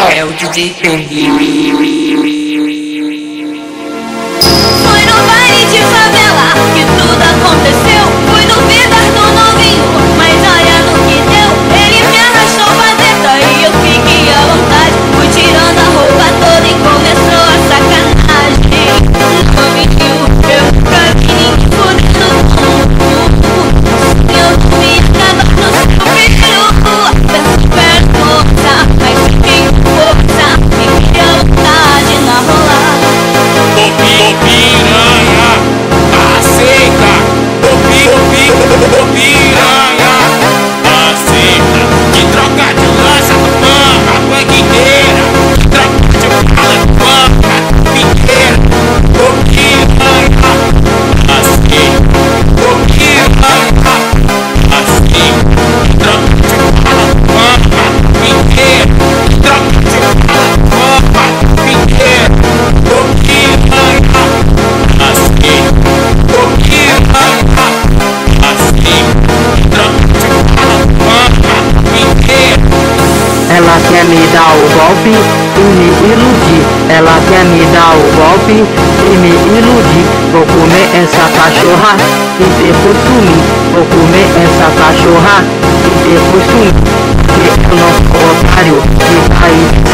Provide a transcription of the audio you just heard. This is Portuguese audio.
é o DJ Henry. Foi no baile de favela que tudo aconteceu. Fui duvidar do novinho, mas olha no que deu. Ele me arrastou pra dentro e eu fiquei à vontade. Fui tirando a roupa toda e começou a sacanagem. Novinho, eu nunca vi ninguém fudendo como eu não me acabar no seu peru. Penso perto, moça, mas fiquei com força. Fiquei à vontade na rolada. Piranha, aceita. Piranha, aceita. Que troca de lança do manga, bangueira. Troca de bala do manga, piqueira. Piranha, aceita. Piranha, aceita. Troca de bala do manga, piqueira. Troca de bala do manga, piqueira. Ela quer me dar o golpe e me iludir. Ela quer me dar o golpe e me iludir. Vou comer essa cachorra e depois sumir. Vou comer essa cachorra e depois sumir. Eu não sou otário que vai